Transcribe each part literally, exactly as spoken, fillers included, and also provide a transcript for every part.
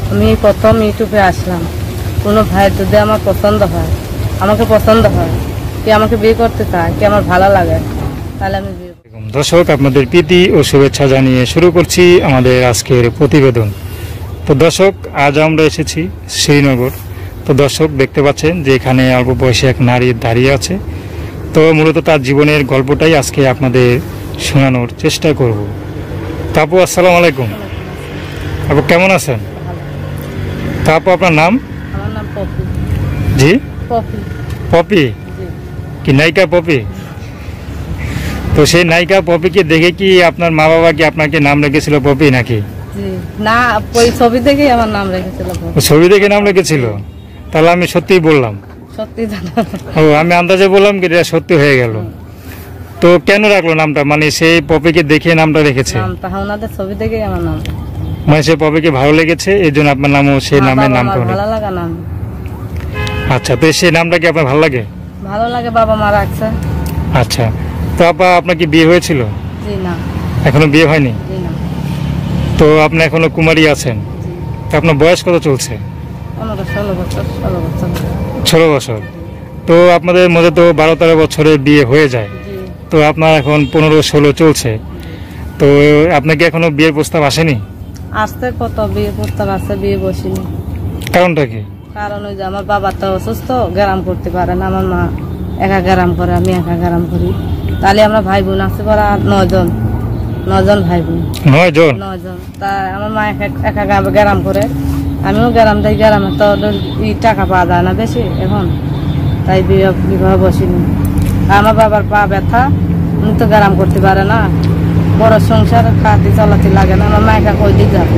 আমি প্রথম ইউটিউবে আসলাম। কোনো ভাইয়ের যদি আমার পছন্দ হয়, আমাকে পছন্দ হয়, কি আমাকে বিয়ে করতে চায়, কি আমার ভালো লাগে, তাহলে আমি বিয়ে। দর্শক, আপনাদের প্রীতি ও শুভেচ্ছা জানিয়ে শুরু করছি আমাদের আজকের প্রতিবেদন। তো দর্শক, আজ আমরা এসেছি শ্রীনগর। তো দর্শক, দেখতে পাচ্ছেন যে এখানে অল্প বয়সী এক নারী দাঁড়িয়ে আছে। তো মূলত তার জীবনের গল্পটাই আজকে আপনাদের শোনানোর চেষ্টা করব। তো আপু, আসসালামু আলাইকুম। আপু কেমন আছেন? তো আপু, আপনার নাম? আমার নাম পপি। জি, পপি। পপি? কি নায়িকা পপি? তো সেই নায়িকা পপিকে দেখে কি আপনার মা বাবা কি আপনাকে নাম রেখেছিল পপি নাকি? জি না, ওই ছবি দেখেই আমার নাম রেখেছিল। ছবি দেখে নাম রেখেছিল? তাহলে আমি সত্যিই বললাম। সত্যি জানা। ও, আমি আন্দাজে বললাম কি এটা সত্যি হয়ে গেল। তো কেন রাখলো নামটা? মানে সেই পপিকে দেখে নামটা রেখেছে? নামটা ওনাদের ছবি দেখেই আমার নাম। মানে সেই পপিকে ভালো লেগেছে, এই জন্য আপনার নামও সেই নামের নামটা। ভালো লাগা নাম। আচ্ছা, তো সেই নামটা কি আপনার ভালো লাগে? ভালো লাগে, বাবা মা রাখছে। আচ্ছা, তো আপা আপনার কি বিয়ে হয়েছিল? জি না। এখনো বিয়ে হয়নি? জি না। তো আপনি এখনো কুমারী আছেন? তো আপনার বয়স কত চলছে? আমার ষোলো বছর। ষোলো বছর। ষোলো বছর। তো আপনাদের মধ্যে তো বারো তেরো বছরে বিয়ে হয়ে যায়। জি। তো আপনার এখন পনেরো ষোলো চলছে। তো আপনাকে এখনো বিয়ের প্রস্তাব আসেনি? আসতে কত বিয়ে প্রস্তাব আছে, বিয়ে বসিনি। কারণটা কি? কারণ ওই যে আমার বাবা তো অসুস্থ, গ্যারাম করতে পারে না। আমার মা একা গ্যারাম করে, আমি একা গ্যারাম করি। তাহলে আমরা ভাই বোন আছে পড়া নজন। নজন ভাই বোন। নয় জন? নজন। তা আমার মা একা একা গ্যারাম করে, আমিও গ্যারাম দেয়। গ্যারামে তো ই টাকা পাওয়া যায় না বেশি এখন, তাই বিয়ে বিবাহ বসিনি। আমার বাবার পা ব্যথা, উনি তো গ্যারাম করতে পারে না। বড় সংসার খাতে চলাতে লাগে না, আমার মা একা কই দিয়ে যাবে।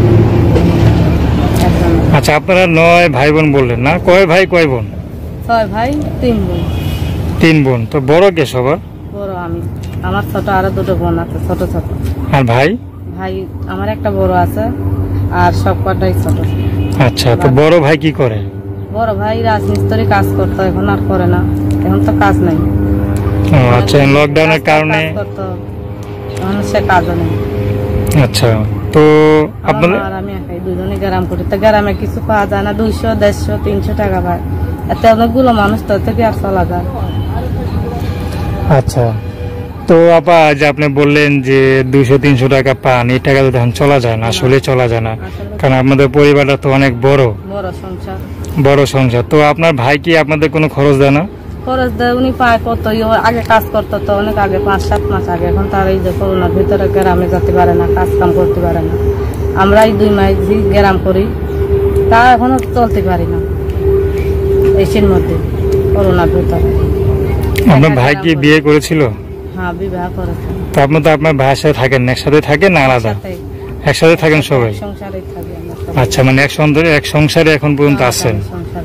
আচ্ছা, আপনারা নয় ভাই বোন বললেন না? কয় ভাই কয় বোন? ছয় ভাই তিন বোন। তিন বোন। তো বড় কে সবার? বড় আমি। আমার ছোট আরো দুটো বোন আছে, ছোট ছোট। আর ভাই? ভাই আমার একটা বড় আছে, আর সব কটাই ছোট। আচ্ছা, তো বড় ভাই কি করে? বড় ভাই রাজমিস্ত্রি কাজ করতো, এখন আর করে না। এখন তো কাজ নাই। ও আচ্ছা, লকডাউনের কারণে সে কাজও নেই। আচ্ছা, তো আপনার আর আমি একাই দুজনে গ্রাম করি। তো গ্রামে কিছু পাওয়া যায় না, দুইশো দেড়শো তিনশো টাকা পায়। এতে অনেকগুলো মানুষ তো থেকে আর চলা যায়। আচ্ছা, তো আপা যে আপনি বললেন যে দুইশো তিনশো টাকা পান, এই টাকা তো এখন চলা যায় না, আসলে চলা যায় না। কারণ আপনাদের পরিবারটা তো অনেক বড় বড় সংসার। বড় সংসার। তো আপনার ভাই কি আপনাদের কোনো খরচ দেয় না? খরচ দেয়, উনি পায় কত। আগে কাজ করতো তো অনেক আগে, পাঁচ সাত মাস আগে। এখন তার এই যে করোনার ভিতরে গ্রামে যেতে পারে না, কাজ কাম করতে পারে না। আমরা এই দুই মাস যে গ্রাম করি, তা এখনো চলতে পারি না এসির মধ্যে, করোনার ভিতরে। আপনার ভাই কি বিয়ে করেছিল? হ্যাঁ, বিবাহ করেছে। তো আপনি তো আপনার ভাইয়ের সাথে থাকেন, একসাথে থাকেন না আলাদা? একসাথে থাকেন সবাই? সংসারেই থাকি আমরা। আচ্ছা, মানে এক সংসারে এক সংসারে এখন পর্যন্ত আছেন?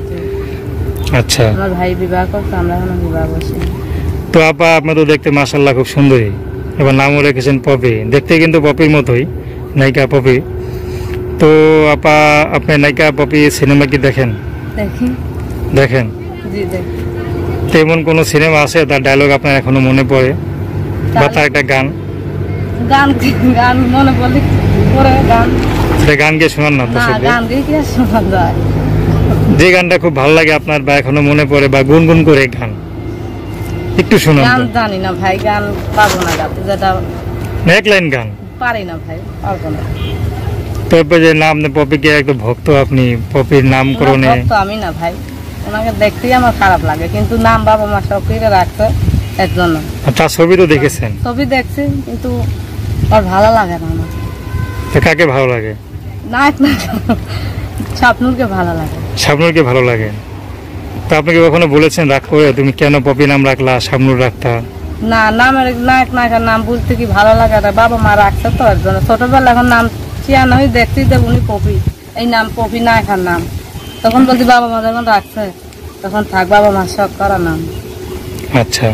আচ্ছা, আমার ভাই বিবাহ করতে, আমরা এখন বিবাহ বসি। তো আপা আপনি তো দেখতে মাশাআল্লাহ খুব সুন্দরী, এবার নামও রেখেছেন পপি। দেখতে কিন্তু পপির মতোই, নায়িকা পপি। তো আপা, আপনি নায়িকা পপি সিনেমা কি দেখেন? দেখি। দেখেন? জি দেখি। তেমন কোনো সিনেমা আছে তার ডায়লগ আপনার এখনো মনে পড়ে, বা তার একটা গান? গান গান মনে পড়লে পড়ে গান। সেটা গান গিয়ে শোনান না। না, গান গিয়ে কি আর শোনা যায়? যে গানটা খুব ভালো লাগে আপনার বা এখনো মনে পড়ে বা গুনগুন করে গান একটু শোনান। গান জানি না ভাই, গান পাবো না গাতে। যেটা এক লাইন গান পারি না ভাই, পারবো না। তারপরে যে নাম পপিকে একটা ভক্ত, আপনি পপির নামকরণে? ভক্ত আমি না ভাই, ওনাকে দেখতেই আমার খারাপ লাগে, কিন্তু নাম বাবা মা সব করে রাখছে এর জন্য। তার ছবি তো দেখেছেন? ছবি দেখছি, কিন্তু আর ভালো লাগে না আমার। কাকে ভালো লাগে? নায়ক না, স্বপ্নুরকে ভালো লাগে। স্বপ্নুরকে ভালো লাগে? তো আপনাকে কখনো বলেছেন রাগ করে তুমি কেন পপি নাম রাখলা, স্বপ্নুর রাখতা? না, নামের নায়ক নায়কের নাম বলতে কি ভালো লাগে, বাবা মা রাখছে তো এর জন্য। ছোটবেলা এখন নাম চিয়ানো হয়ে দেখতেই দেব উনি পপি, এই নাম পপি নায়কের নাম। তখন বলছি বাবা মা যখন রাখছে তখন থাক, বাবা মা শখ করা নাম। আচ্ছা,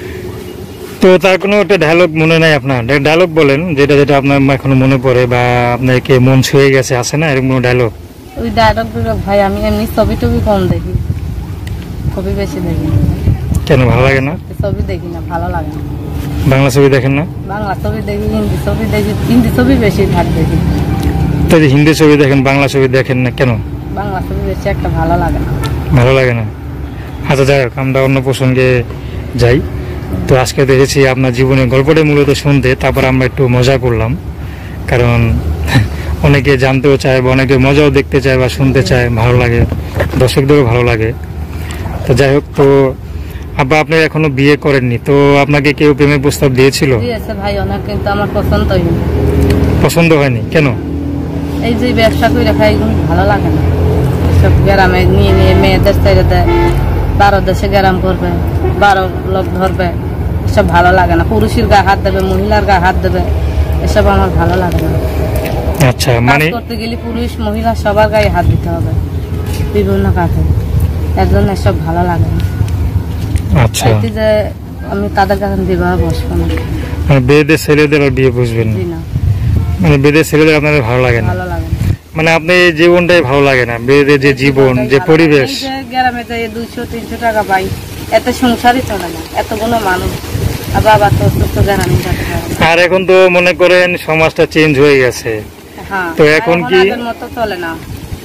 তো তার কোনো একটা ডায়লগ মনে নাই আপনার? ডায়লগ বলেন যেটা যেটা আপনার এখনো মনে পড়ে বা আপনাকে মন ছুঁয়ে গেছে, আছে না এরকম কোনো ডায়লগ? ওই ডায়লগ ভাই আমি এমনি ছবি টবি কম দেখি, ছবি বেশি দেখি। কেন ভালো লাগে না? ছবি দেখি না, ভালো লাগে না। বাংলা ছবি দেখেন না? বাংলা ছবি দেখি, হিন্দি ছবি দেখি, হিন্দি ছবি বেশি ভাগ দেখি। তো এই হিন্দি ছবি দেখেন, বাংলা ছবি দেখেন না কেন? বাংলা ছবি বেশি একটা ভালো লাগে না। ভালো লাগে না? আচ্ছা যাই হোক, আমরা অন্য প্রসঙ্গে যাই। তো আজকে দেখেছি আপনার জীবনের গল্পটা মূলত শুনতে, তারপর আমরা একটু মজা করলাম, কারণ অনেকে জানতেও চায় বা অনেকে মজাও দেখতে চায় বা শুনতে চায়, ভালো লাগে, দর্শকদেরও ভালো লাগে। তো যাই হোক, তো আব্বা আপনি এখনো বিয়ে করেননি, তো আপনাকে কেউ প্রেমের প্রস্তাব দিয়েছিল? দিয়েছে ভাই অনেক, কিন্তু আমার পছন্দ হয়নি। পছন্দ হয়নি কেন? এই যে ব্যবসা করে খাই, এগুলো ভালো লাগে না। সব গ্রামে নিয়ে নিয়ে মেয়েদের ছেড়ে দেয়, বারো দেশে গ্রাম করবে, বারো লোক ধরবে, এসব ভালো লাগে না। পুরুষের গায়ে হাত দেবে, মহিলার গায়ে হাত দেবে, এসব আমার ভালো লাগে না। আচ্ছা, কাজ মানে করতে গেলে পুরুষ মহিলা সবার গায়ে হাত দিতে হবে বিভিন্ন কাজে, এর জন্য এসব ভালো লাগে না। আচ্ছা, চাইছি যে আমি তাদের কাছে বিবাহ বসবো না। মানে বেদের ছেলেদের আর বিয়ে বুঝবেন না? জি না, মানে বেদের ছেলেদের আপনাদের ভালো লাগে না? ভালো লাগে না। মানে আপনি এই জীবনটাই ভালো লাগে না, বেদের যে জীবন, যে পরিবেশ। এই যে গ্রামে যাই দুইশো তিনশো টাকা পাই, এত সংসারই চলে না, এতগুলো মানুষ, আর বাবা তো অসুস্থ, গ্রামে যেতে পারে না। আর এখন তো মনে করেন সমাজটা চেঞ্জ হয়ে গেছে, হ্যাঁ, তো এখন কি আগের মতো চলে না,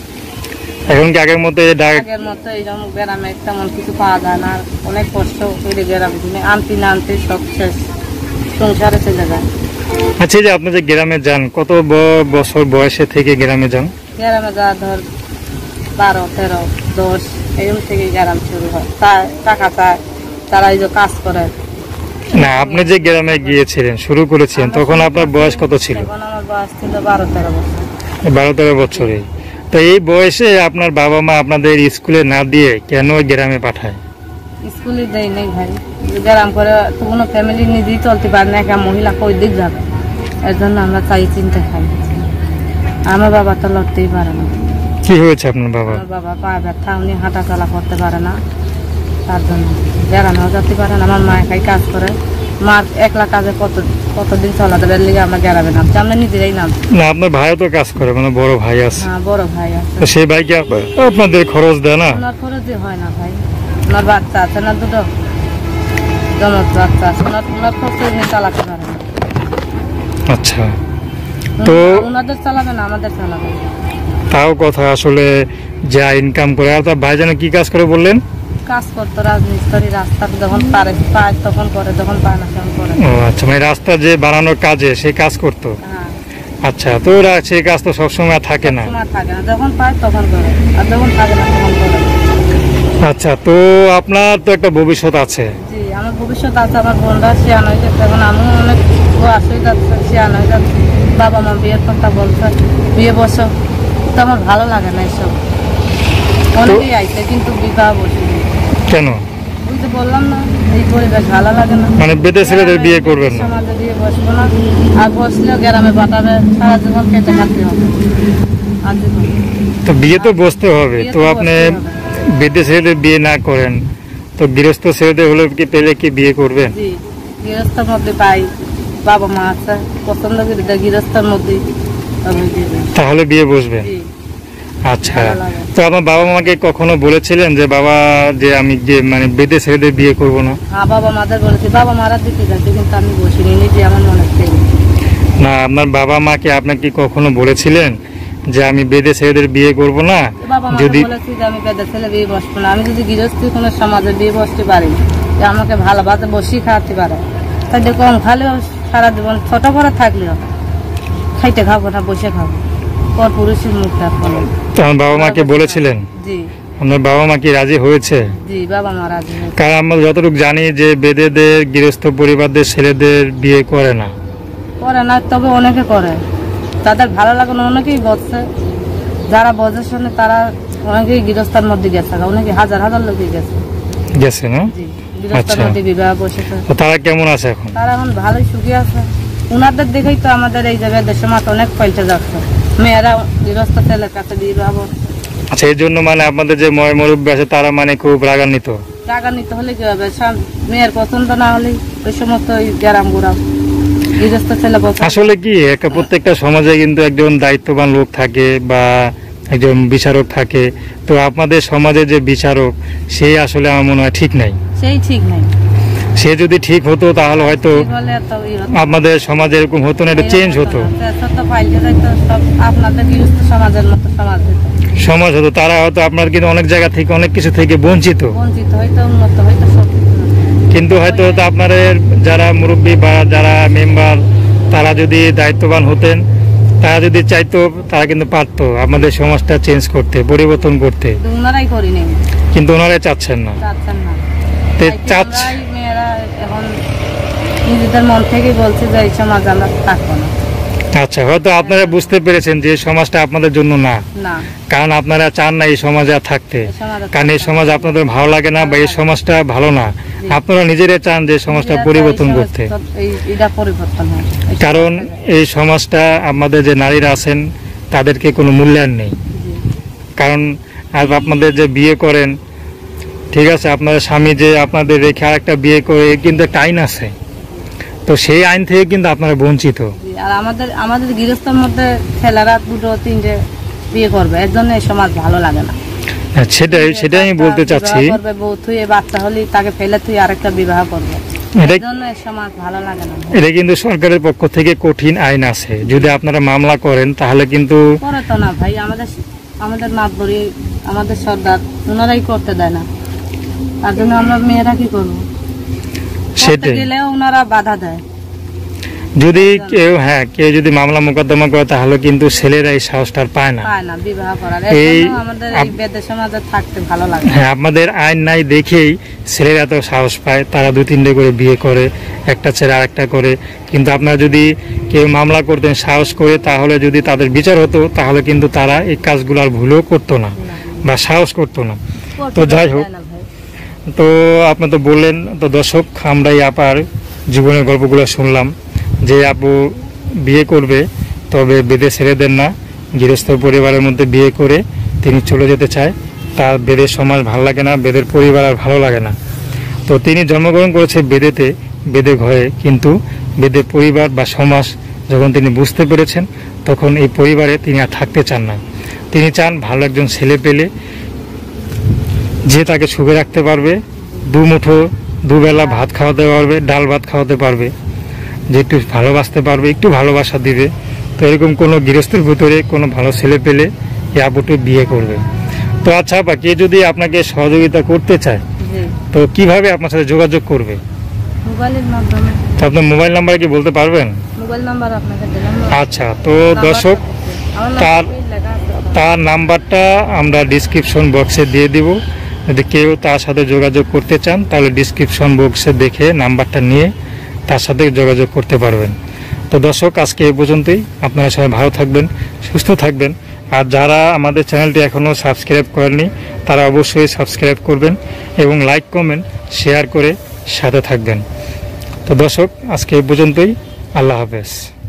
এখন কি আগের মতো এই ডাক আগের মতো এইরকম গ্রামে তেমন কিছু পাওয়া যায় না। আর অনেক কষ্ট করে গ্রামে দিনে আনতে না আনতে সব শেষ, সংসারে চলে যায়। আচ্ছা, এই যে আপনি যে গ্রামে যান, কত ব- বছর বয়সে থেকে গ্রামে যান? গ্রামে যা ধর বারো তেরো দশ এরকম থেকে গ্রাম শুরু হয়। তা- টাকা চায়, তারা এই যে কাজ করে। না, আপনি যে গ্রামে গিয়েছিলেন, শুরু করেছিলেন, তখন আপনার বয়স কত ছিল? তখন আমার বয়স ছিল বারো তেরো বছর। বারো তেরো বছরে। তো এই বয়সে আপনার বাবা মা আপনাদের স্কুলে না দিয়ে কেন ওই গ্রামে পাঠায়? স্কুলে দেয় নেই ভাই, গ্রাম করে তো কোনো ফ্যামিলি নিজেই চলতে পারে না, একটা মহিলা কই দিক যাবে, এর জন্য আমরা চাই চিন্তা খাই। আমার বাবা তো লড়তেই পারে না। কি হয়েছে আপনার বাবা? আমার বাবা পা ব্যথা, উনি হাঁটা চলা করতে পারে না, তার জন্য গ্রামেও যেতে পারে না। আমার মা একাই কাজ করে, মার একলা কাজে কত কতদিন চলা দেবে, এর লিগে আমরা গ্রামে নামছি, আমরা নিজেরাই নাম। না, আপনার ভাইও তো কাজ করে, মানে বড় ভাই আছে, হ্যাঁ, বড় ভাই আছে। তো সেই ভাইকে আপ- আপনাদের খরচ দেয় না? ওনার খরচই হয় না ভাই, ওনার বাচ্চা আছে না দুটো, জমজ বাচ্চা আছে, ওনার ওনার খরচ উনি চালাতে পারে না। আচ্ছা, তো ওনাদের চালাবে না, আমাদের চালাবে। তাও কথা, আসলে যা ইনকাম করে। আর তার ভাই যেন কি কাজ করে বললেন? কাজ করতো রাজমিস্ত্রি, রাস্তা যখন পারে পায় তখন করে, যখন পায় না তখন করে। ও আচ্ছা, মানে রাস্তা যে বানানোর কাজে সে কাজ করতো। হ্যাঁ, আচ্ছা, তো ওরা সেই কাজ তো সবসময় আর থাকে না। সময় থাকে না, যখন পায় তখন করে, আর যখন থাকে না তখন করে। আচ্ছা, তো আপনার তো একটা ভবিষ্যৎ আছে। জি, আমার ভবিষ্যৎ আছে, আমার বোনরা শিয়ান হয়ে যাচ্ছে, এখন আমিও অনেক বয়স হয়ে যাচ্ছে, শিয়ান হয়ে যাচ্ছে। বাবা মা বিয়ের কথা বলছে, বিয়ে বসো, তো আমার ভালো লাগে না এসব। অনেকেই আইছে কিন্তু বিবাহ বসিনি। কেন? ওই তো বললাম না, এই পরিবেশ ভালো লাগে না। মানে বেদে ছেলেদের বিয়ে করবেন না? সমাজে বিয়ে বসবো না, আর বসলেও গ্রামে পাঠাবে, সারা জীবন খেতে খাতে হবে। আর জীবন তো বিয়ে তো বসতে হবে, বিয়ে তো তো আপনি বসতেই হবে। বেদে ছেলেদের বিয়ে না করেন, তো গৃহস্থ ছেলেদের হলে কি পেলে কি বিয়ে করবেন? জি, গৃহস্থের মধ্যে পাই, বাবা মা আছে, পছন্দ করি দেয় গৃহস্থের মধ্যে, তবে বিয়ে দেয়। তাহলে বিয়ে বসবেন? জি, আচ্ছা, ভালো লাগে। তো আমার বাবা মাকে কখনো বলেছিলেন যে বাবা, যে আমি যে মানে বেদে ছেলেদের বিয়ে করব না? হ্যাঁ, বাবা মাদের বলেছি, বাবা মারা দিতে যাচ্ছে, কিন্তু আমি বসিনি, নিজে আমার মনে চাই। না, আপনার বাবা মাকে আপনাকে কখনো বলেছিলেন যে আমি বেদে ছেলেদের বিয়ে করব না? বাবা মাকে যদি বলেছি যে আমি বেদের ছেলে বিয়ে বসবো না, আমি যদি গৃহস্থী কোনো সমাজে বিয়ে বসতে পারি, যে আমাকে ভালোবাসে বসি খাওয়াতে পারে, তাই কম খালেও সারা জীবন ছোট করে থাকলেও খাইতে খাবো না, বসে খাবো, পর পুরুষের মুখ দেখবো না। তো আমার বাবা মাকে বলেছিলেন? জি, আপনার বাবা মা কি রাজি হয়েছে? জি, বাবা মা রাজি হয়েছে। কারণ আমরা যতটুকু জানি যে বেদেদের গৃহস্থ পরিবারদের ছেলেদের বিয়ে করে না। করে না, তবে অনেকে করে, তাদের ভালো লাগে না, অনেকেই বসছে, যারা বসে শোনে তারা অনেকেই গৃহস্থার মধ্যে গেছে, অনেকে হাজার হাজার লোকই গেছে। গেছে না? জি, গৃহস্থার আচ্ছা। মধ্যে বিবাহ বসেছে, তো তারা কেমন আছে এখন? তারা এখন ভালোই সুখী আছে। উনাদের দেখেই তো আমাদের এই জায়গায় দেশের মাঠ অনেক পাল্টে যাচ্ছে, মেয়েরা গৃহস্থ ছেলের কাছে বিবাহ বসছে। আচ্ছা, এই জন্য মানে আপনাদের যে ময় মুরব্বী আছে তারা মানে খুব রাগান্বিত? টাকা নিতে হলে কি হবে, স্বামী- মেয়ের পছন্দ না হলে ওই সমস্ত ওই গ্যারাম গুড়াম গৃহস্থ ছেলে পছন্দ। আসলে কি একটা প্রত্যেকটা সমাজে কিন্তু একজন দায়িত্ববান লোক থাকে বা একজন বিচারক থাকে, তো আপনাদের সমাজে যে বিচারক, সে আসলে আমার মনে হয় ঠিক নাই। সেই ঠিক নাই। সে যদি ঠিক হতো তাহলে হয়তো ঠিক হলে এত ই হতো না। আপনাদের সমাজে এরকম হতো না, এটা চেঞ্জ হতো, চেষ্টা তো পাইলে যাইতো, সব আপনাদের গৃহস্থ সমাজের মতো সমাজ হতো, সমাজ হতো। তারা হয়তো আপনার কিন্তু অনেক জায়গা থেকে অনেক কিছু থেকে বঞ্চিত, বঞ্চিত হইতো, উন্নত হইতো সব কিছু হতো। কিন্তু হয়তো তো আপনাদের যারা মুরব্বী বা যারা মেম্বার তারা যদি দায়িত্ববান হতেন, তারা যদি চাইতো তারা কিন্তু পারতো আপনাদের সমাজটা চেঞ্জ করতে, পরিবর্তন করতে, কিন্তু ওনারাই করিনি, কিন্তু ওনারা চাচ্ছেন না। চাচ্ছেন না। তে তাই কি চাচ্ছ- আমরাই মেয়েরা এখন নিজেদের মন থেকে বলছে যে এই সমাজ আমরা থাকবো না। আচ্ছা, হয়তো আপনারা বুঝতে পেরেছেন যে এই সমাজটা আপনাদের জন্য না, না, কারণ আপনারা চান না এই সমাজে আর থাকতে, এই সমাজে কারণ এই থাকবো সমাজ আপনাদের ভালো লাগে না বা এই সমাজটা ভালো না, আপনারা নিজেরা চান যে এই সমাজটা নিজেরা পরিবর্তন চাই এই করতে। সমাজ তো- এই- এটা পরিবর্তন হয় এই কারণ সমাজটা। এই সমাজটা আমাদের যে নারীরা আছেন তাদেরকে কোনো মূল্যায়ন নেই। জি, কারণ আজ আপনাদের যে বিয়ে করেন, ঠিক আছে, আপনাদের স্বামী যে আপনাদের রেখে আর একটা বিয়ে করে, এর কিন্তু একটা আইন আছে, তো সেই আইন থেকে কিন্তু আপনারা বঞ্চিত। জি। আর আমাদের আমাদের গৃহস্থের মধ্যে ছেলেরা দুটো তিনটে বিয়ে করবে, এর জন্য এই সমাজ ভালো লাগে না। হ্যাঁ, সেটাই সেটাই আমি বলতে বিবাহ চাচ্ছি। করবে, বউ থুয়ে বাচ্চা হলে তাকে ফেলে তুই আরেকটা বিবাহ করবে, এটা এর জন্য এই সমাজ ভালো লাগে না। এটা কিন্তু সরকারের পক্ষ থেকে কঠিন আইন আছে, যদি আপনারা মামলা করেন তাহলে কিন্তু করে তো না ভাই, আমাদের আমাদের মাতবরি আমাদের সর্দার ওনারাই করতে দেয় না, তার জন্য আমরা মেয়েরা কি করবো, করতে সেটাই। গেলেও ওনারা বাধা দেয়, যদি কেউ হ্যাঁ কেউ যদি মামলা মোকদ্দমা করে তাহলে কিন্তু ছেলেরা এই সাহসটা আর পায় না। পায় না বিবাহ করার। এর এই জন্য আমাদের এই আপ- বেদে সমাজে থাকতে ভালো লাগে না। হ্যাঁ, আপনাদের আইন নাই দেখেই ছেলেরা তো সাহস পায়, তারা দু তিনটে করে বিয়ে করে, একটা ছেলে আর একটা করে। কিন্তু আপনারা যদি কেউ মামলা করতেন সাহস করে, তাহলে যদি তাদের বিচার হতো তাহলে কিন্তু তারা এই কাজগুলো আর ভুলেও করতো না বা সাহস করতো না। করতে তো যাই হোক, দেয় না ভাই। তো আপনি তো বললেন, তো দর্শক আমরা এই আপার জীবনের গল্পগুলো শুনলাম যে আপু বিয়ে করবে, তবে বেদে ছেড়ে দেন না, গৃহস্থ পরিবারের মধ্যে বিয়ে করে তিনি চলে যেতে চায়, তার বেদের সমাজ ভালো লাগে না, বেদের পরিবার আর ভালো লাগে না। তো তিনি জন্মগ্রহণ করেছে বেদেতে, বেদে ঘরে, কিন্তু বেদের পরিবার বা সমাজ যখন তিনি বুঝতে পেরেছেন তখন এই পরিবারে তিনি আর থাকতে চান না। তিনি চান ভালো একজন ছেলে পেলে যে তাকে সুখে রাখতে পারবে, দু মুঠো দুবেলা ভাত খাওয়াতে পারবে, ডাল ভাত খাওয়াতে পারবে, যে একটু ভালোবাসতে পারবে, একটু ভালোবাসা দিবে। তো এরকম কোনো গৃহস্থের ভিতরে কোনো ভালো ছেলে পেলে এই আপুটি বিয়ে করবে। তো আচ্ছা আপা, কে যদি আপনাকে সহযোগিতা করতে চায় জি, তো কিভাবে আপনার সাথে যোগাযোগ করবে? মোবাইলের মাধ্যমে। তো আপনার মোবাইল নাম্বার কি বলতে পারবেন? মোবাইল নাম্বার আপনাকে দিলাম। আচ্ছা, তো নাম্বারটা দর্শক দিচ্ছি। আমার তার- নাম্বারটাই লেখা আছে। তার নাম্বারটা আমরা ডিসক্রিপশন বক্সে দিয়ে দিব। যদি কেউ তার সাথে যোগাযোগ করতে চান তাহলে ডিসক্রিপশন বক্সে দেখে নাম্বারটা নিয়ে তার সাথে যোগাযোগ করতে পারবেন। তো দর্শক, আজকে এই পর্যন্তই। আপনারা সবাই ভালো থাকবেন, সুস্থ থাকবেন। আর যারা আমাদের চ্যানেলটি এখনও সাবস্ক্রাইব করেননি তারা অবশ্যই সাবস্ক্রাইব করবেন এবং লাইক কমেন্ট শেয়ার করে সাথে থাকবেন। তো দর্শক, আজকে এই পর্যন্তই। আল্লাহ হাফেজ।